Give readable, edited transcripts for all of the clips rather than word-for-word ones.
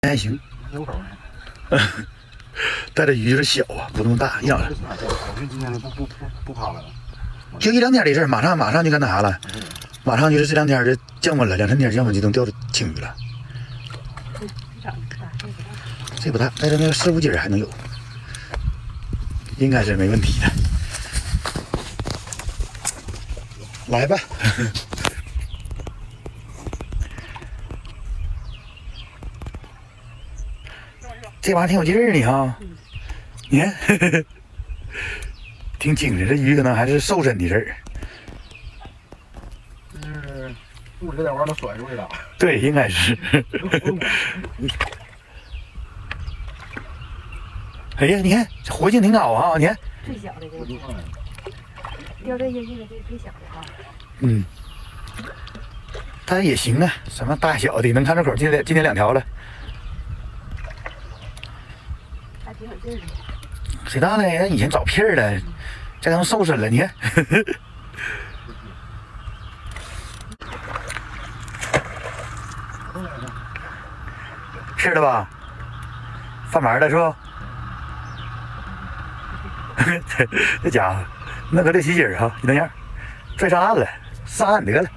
还行。但这鱼有点小啊，不那么大，养了。 今天不爬了， 就一两天的事儿，马上就干那啥了，马上就是这两天这降温了，2、3天降温就能钓着青鱼了。这不大，带着那个15斤还能有，应该是没问题的。来吧。这玩意儿挺有劲儿呢哈，你看，挺精神。这鱼可能还是瘦身的事儿。 肚里这点玩意儿能甩出去了。 对，应该是。哎呀，你看这活性挺高啊！你看， 最小的这个，钓这些这个最小的啊。 嗯，它也行啊，什么大小的能看出口。今天2条了。 还挺有劲儿的。 谁大呢？那以前找屁儿了，这能瘦身了，你看。屁儿了吧？翻盘了是不？这家伙，那可6、7斤啊，就那样，拽上岸了，上岸得了。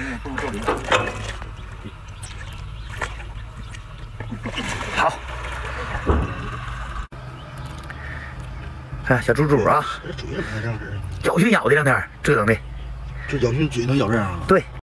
好，看小猪猪啊， 这嘴也不太正式， 咬去咬的2天，折腾的。 这咬去嘴能咬这样啊？ 对。